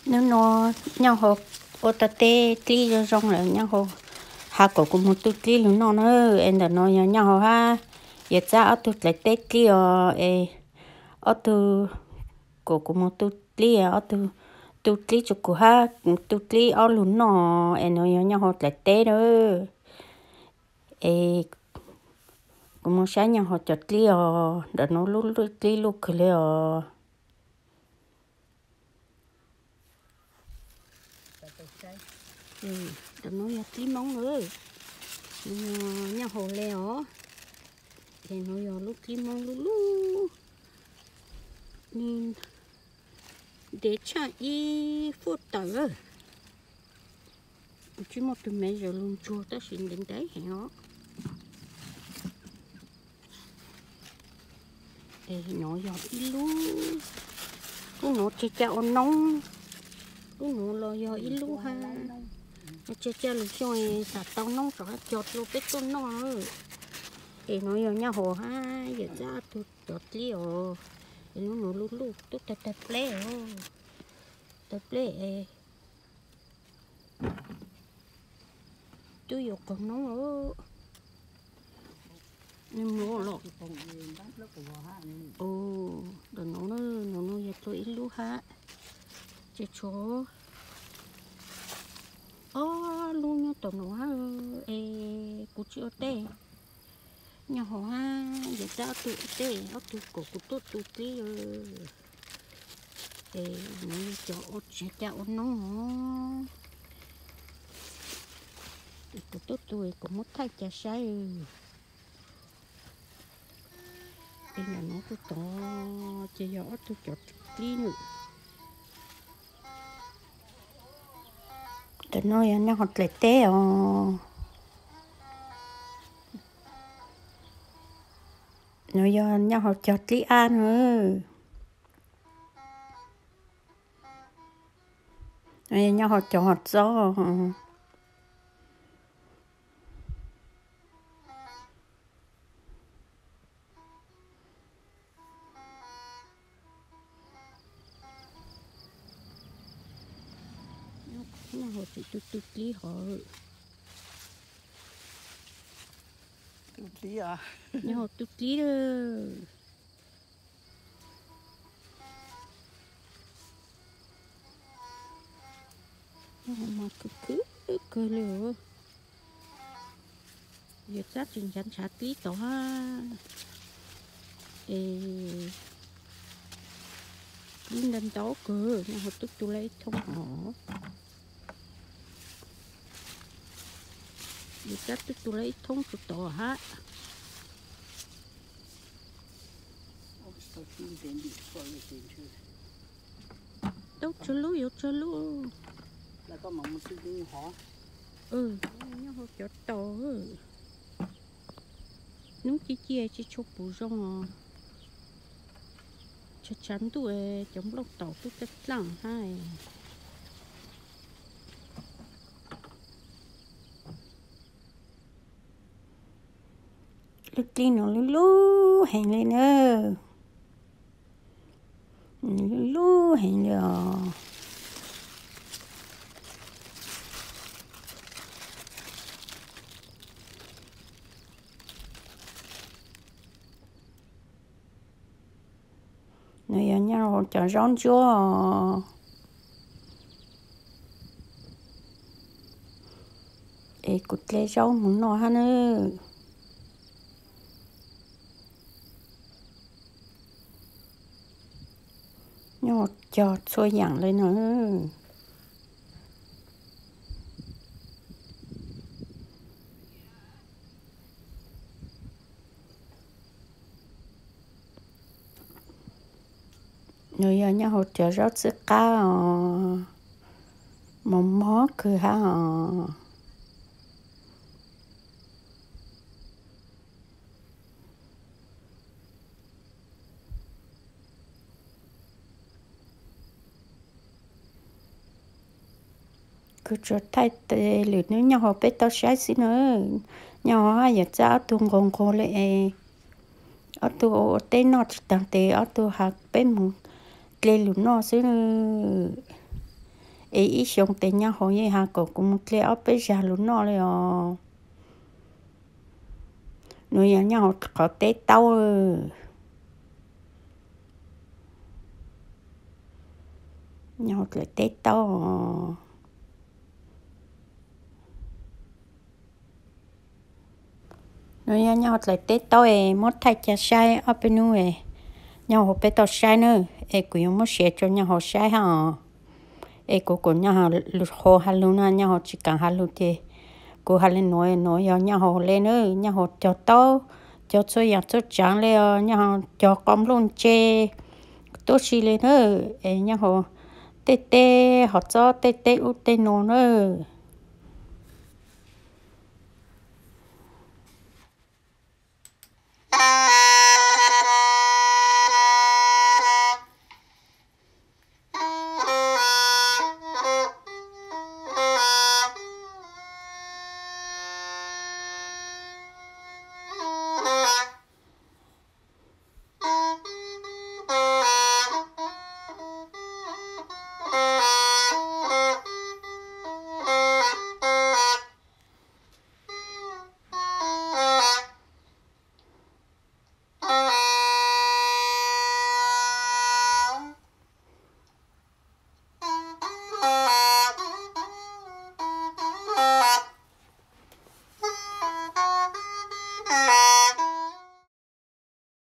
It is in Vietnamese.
nếu nó nhau hồ ô ta tê tí cho rong là nhau hồ hà cổ cũng một chút tí luôn nó nữa em đã nói nhau hồ ha giờ cha ở tụt lại tê tí ở tụt cổ cũng một chút tí ở tụt tụt tí cho cổ ha tụt tí ở luôn nó em nói nhau hồ lại tê đó cũng một sáng nhau hồ chợt tí đã nói lúc lúc tí lúc cứ lấy đã nói tí mong nữa nhau hồ leo để nói lúc tí mong lúc lúc nên để cho y phút tới chỉ một từ mấy giờ luôn chua tới xin đến đấy hả nó để nó giọt y lú cũng nó chơi chảo nóng cũng nó lo giọt y lú ha nó chơi chảo lúc rồi sạt tao nóng rồi chọt luôn cái con nó để nó giọt nhau hồ ha giờ ra tụt chọt liều để nó lú lú tụt tập tập lé tập lé tôi dục còn nóng nữa nhưng nó lọt rồi nó giờ tôi ít lú ha chơi chỗ luôn như tụi nó cụ chưa tê nhà họ ha giờ ra tụi tê ở tụi cổ của tụi tê nó cho chơi chảo nóng của tôi cũng mất thay chả sai đây là nó tôi to chơi gió tôi chọt tí nữa tụi nó học lại té nó do nhau học chọt tí ăn nữa nó nhau học chọt gió nó học thì tụt tí họ tụt tí à nó học tụt tí rồi nó mà cứ lừa giờ sát chừng chắn sát tí tổ ha lên lên tố cơ nó học tụt tôi lấy thông họ giờ sát tụt tôi lấy thông tụt tổ ha tốt cho lú yếu cho lú là có một chút họ nó học cho tổ nó chia chỉ chụp bù rong chắc chắn tụi chống lộc tàu tụi chất lặng hai lúc đi nó lú hành lên nữa lú hành rồi này nhau cho rón chúa cút lấy rau muốn nó ha nữa nhau cho xôi dặn lên nữa người nhau hỗ trợ rất sức cá mồm mó cứ ha cứ cho thay tê lượt nữa nhau họ biết tao sai xí nữa nhau họ giờ cha tung gồng cô lại ở tu tên nó chỉ tặng tê ở tu học bên một lên lụt nó xí nữa ý xong tên nhau hồi như hà cổ cũng lẽ ở bây giờ luôn nóเลยnuôi nhau có tết tao nhau lại tết tao nuôi nhau lại tết tao mất thay cha sai ở bên nuôi nhau học bé tao sai nữa cũng mất sẽ cho nhau học sai ha cũng nhau lụt hồ hà luôn nhau chỉ cần hà luôn thì cô hà lên nói nhau học lên nữa nhau học cho tao cho cho chẳng lên nhau cho con luôn chê tôi xí lên nữa nhau học tê tê họ cho tê tê u tê nô nữa